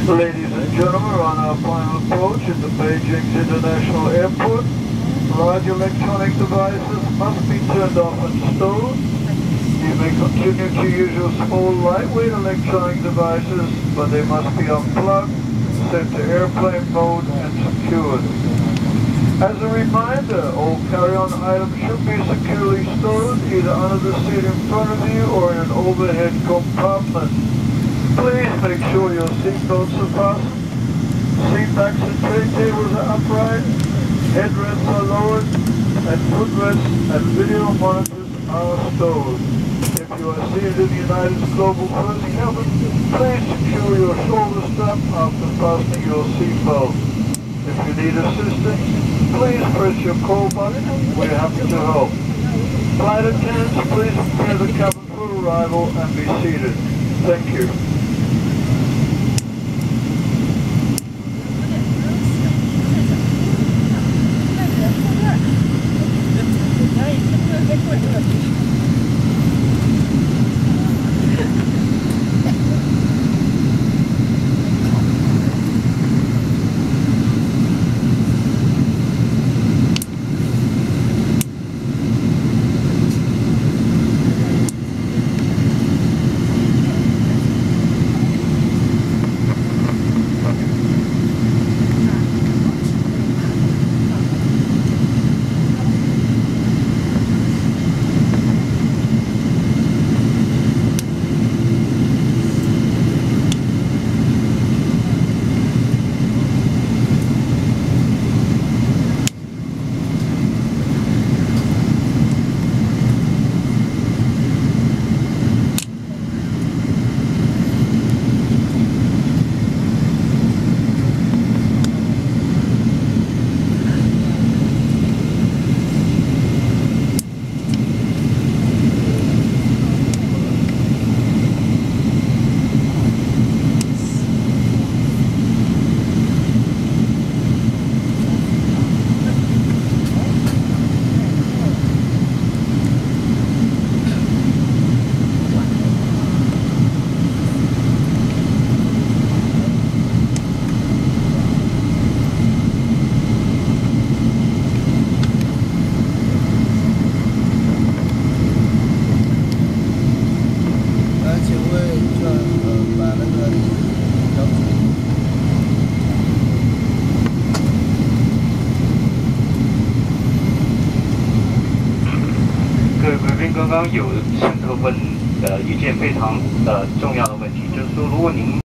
Ladies and gentlemen, we're on our final approach at the Beijing International Airport. Large electronic devices must be turned off and stowed. You may continue to use your small, lightweight electronic devices, but they must be unplugged, set to airplane mode, and secured. As a reminder, all carry-on items should be securely stored either under the seat in front of you or in an overhead compartment. Please make sure your seat belts are fastened, seat backs and tray tables are upright, headrests are lowered, and footrests and video monitors are stowed. If you are seated in the United's Global First cabin, please secure your shoulder strap after fastening your seat belt. If you need assistance, please press your call button. We're happy to help. Flight attendants, please prepare the cabin for arrival and be seated. Thank you. 各位贵宾，刚刚有渗透问一件非常重要的问题，就是说，如果您